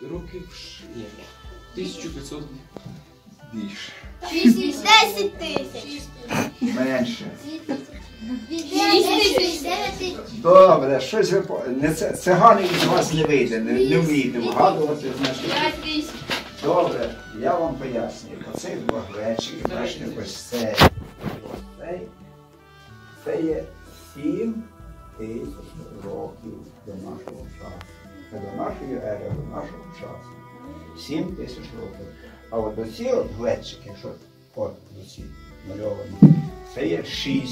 років, ні, 1500. Більше. 10 тисяч. Менше. 6 тисяч. 9 тисяч. Добре, щось ви цигани із вас не вийде, не вмієте вгадувати. Добре, я вам пояснюю. Оцей двох глечиків, бачите, ось цей. Це є 7 тисяч років до нашого часу. Не до нашої ери, а до нашого часу. 7 тисяч років. А от оці от глечики, що от оці мальовані, це є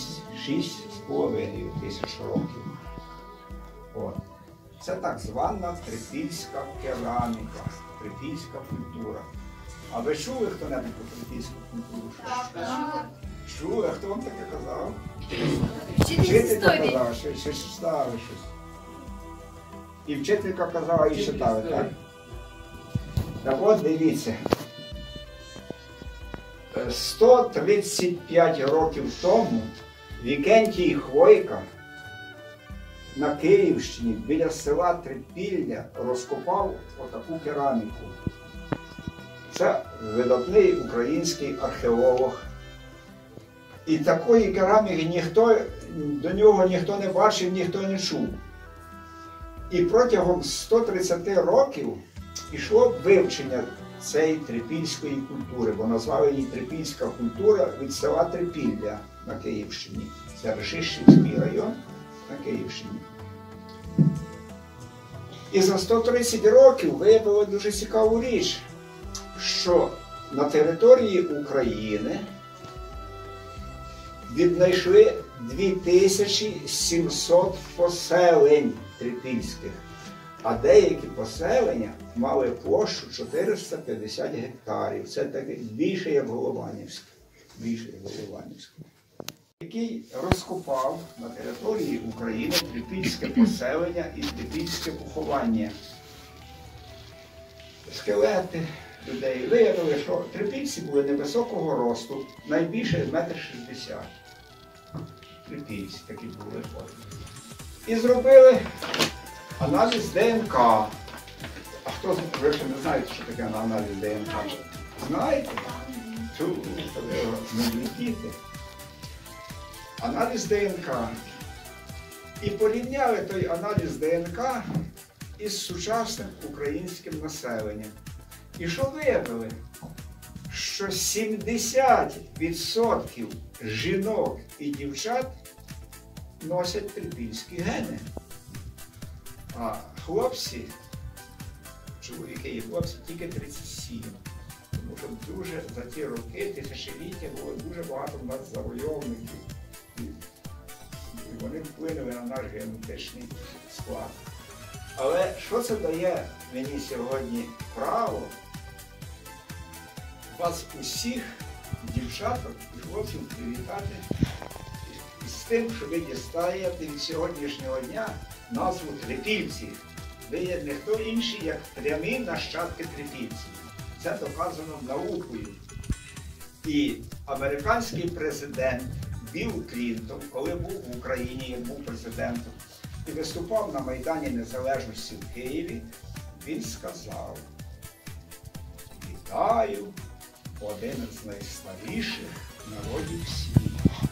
6,5 тисяч років. От. Це так звана трипільська кераміка, трипільська культура. А ви чули хто-небудь про трипільську культуру? Чули? А хто вам таке казав? Вчителька казала, що читали щось. І вчителька казала, і читали, так? Так от дивіться. 135 років тому Вікентій Хвойка на Київщині біля села Трипілля розкопав отаку кераміку. Це видатний український археолог. І такої кераміки до нього ніхто не бачив, ніхто не чув. І протягом 130 років пішло вивчення цієї трипільської культури, бо назвали її Трипільська культура від села Трипілля на Київщині. Це Ришищівський район на Київщині. І за 130 років виявили дуже цікаву річ, що на території України віднайшли 2700 поселень трипільських, а деякі поселення мали площу 450 гектарів. Це таке більше, як Голованівське. Який розкопав на території України трипільське поселення і трипільське поховання. Скелети людей виявили, що трипільці були невисокого росту, найбільше 1,60 м. Трипільці такі були. І зробили аналіз ДНК. А хто, ви ще не знаєте, що таке аналіз ДНК? Знаєте? Не діти. Аналіз ДНК. І порівняли той аналіз ДНК із сучасним українським населенням. І що виявили? Що 70% жінок і дівчат носять трипільські гени. А хлопці, чоловіки і хлопці, тільки 37. Тому що дуже за ті роки, тисячоліття, було дуже багато в нас завойовників. І вони вплинули на наш генетичний склад. Але що це дає мені сьогодні право вас усіх, дівчаток і хлопців, привітати з тим, що ви дістаєте від сьогоднішнього дня назву трипільці. Ви є не хто інший, як прямі нащадки трипільців. Це доказано наукою. І американський президент Білл Клінтон, коли був в Україні, як був президентом, і виступав на Майдані Незалежності в Києві, він сказав: "Вітаю один з найстаріших народів світу".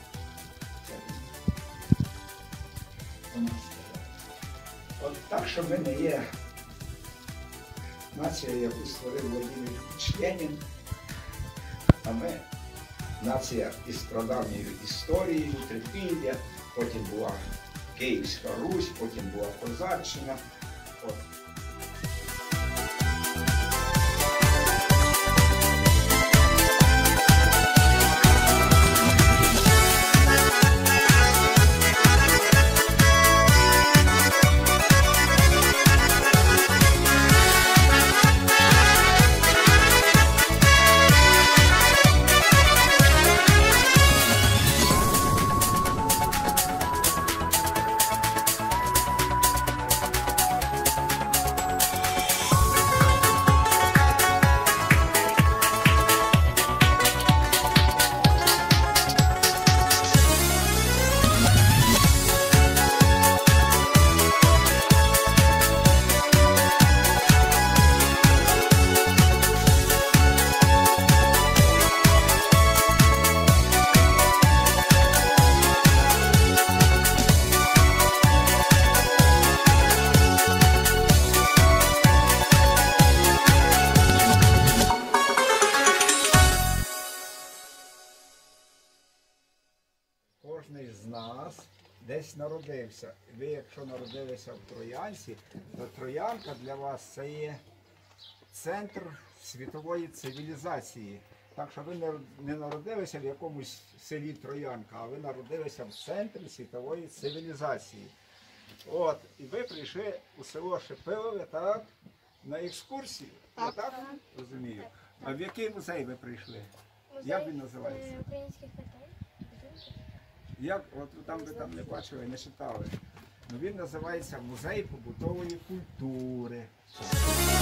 От так, що ми не є нація, яку створив Володимир Ленін, а ми нація із прадавньою історією, Трипілля, потім була Київська Русь, потім була Козаччина. десь народився. Ви, якщо народилися в Троянці, то Троянка для вас це є центр світової цивілізації. Так що ви не народилися в якомусь селі Троянка, а ви народилися в центрі світової цивілізації. От, і ви прийшли у село Шепилове, так, на екскурсію. Я так розумію. А в який музей ви прийшли? Як він називається? Українських питань. Як, от там ви там не бачили, не читали. Ну, він називається Музей побутової культури.